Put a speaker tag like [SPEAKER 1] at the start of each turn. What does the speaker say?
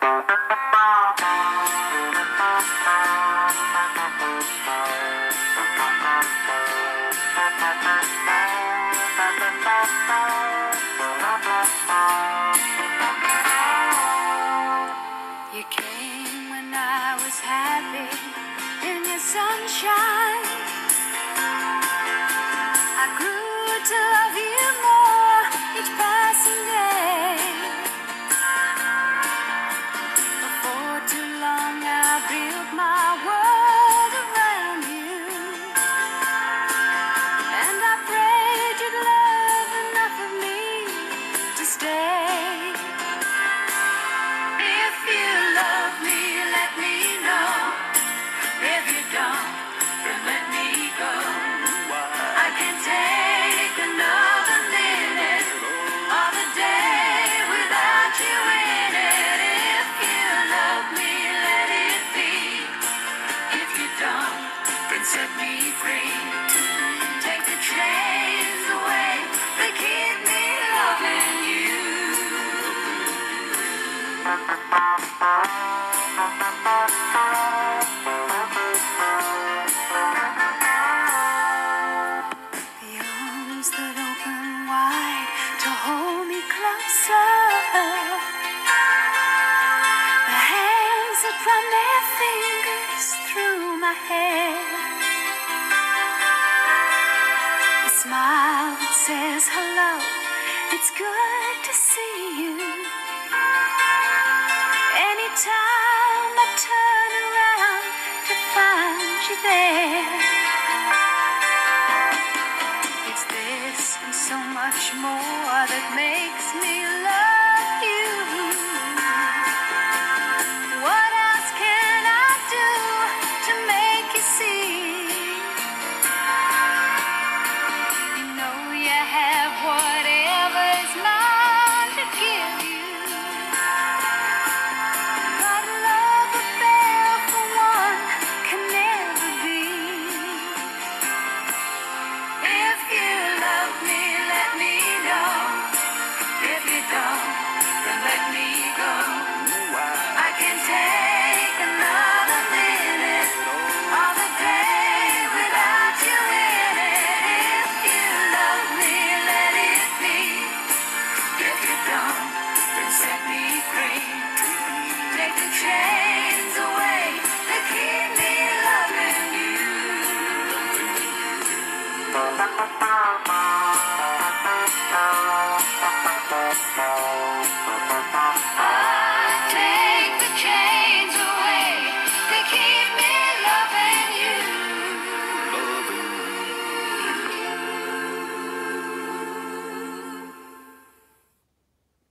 [SPEAKER 1] You came when I was happy in your sunshine. I grew to love you more each passing day. Before too long I built my world around you, and I prayed you'd love enough of me to stay. If you love me, let me know. If you don't, then let me go. I can't take another minute of the day without you in it. If you love me, let it be. If you don't, then set me free. Take the chains away that keep me loving you. The arms that open wide to hold me closer, the hands that run their fingers through my hair, the smile that says hello, it's good to see you. Anytime I turn around to find you there, it's this and so much more that makes me